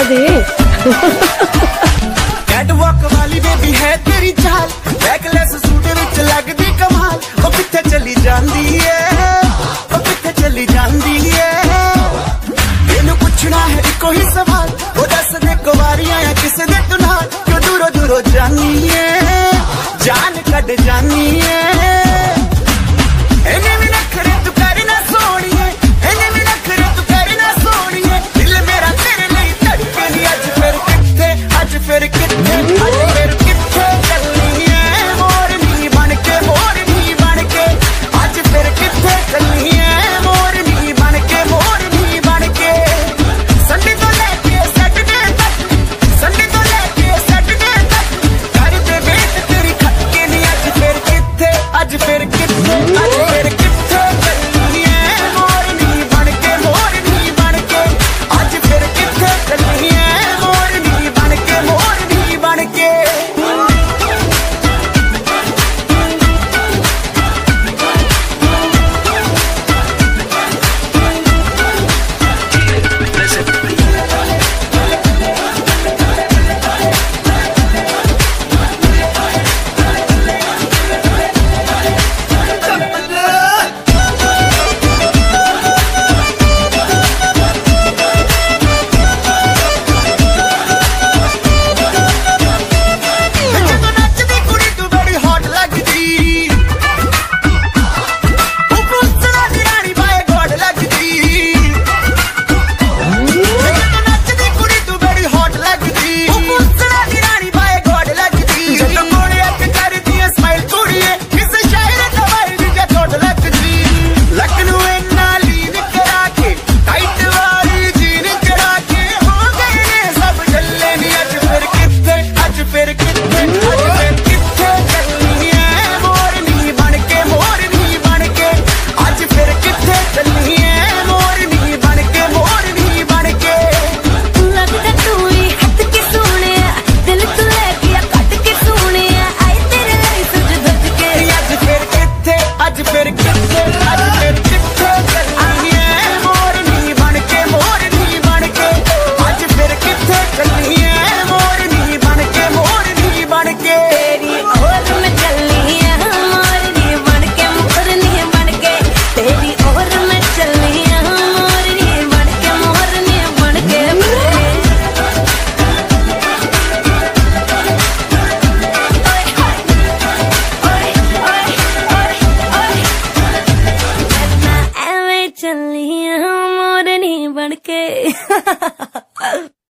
दे। Catwalk वाली baby है तेरी चाल, बैकलेस सूट विच लगदी कमाल। ओ किथे चली जांदी है, ओ किथे चली जांदी है। तेनू पुछना है इको ही सवाल, ओ दस दे कुवारियां या किसे दे तू नाल। क्यों दूरों दूरों जानी है, जान कट जानी है। इन्हें भी नखरे तू करना सोनिए, इन्हें भी नखरे तू करना सोनिए। दिल मेरा तेरे लिए धड़के नी। अज फिर किथे, अज फिर किथे, अज फिर किथे चलनी है मोरनी बनके, मोरनी बनके। अज फिर किथे चलनी है मोरनी बनके, मोरनी बनके। संडे तो लेके सैटरडे तक, संडे तो लेके सैटरडे तक कर दे वेट तेरी खटके नी। अज फिर किथे, अज फिर किथे, अज फिर किथे चलनी है मोरनी बनके, मोरनी बनके। अज फिर किथे चलनी है मोरनी बनके, मोरनी बनके। चलनी है मोरनी बनके।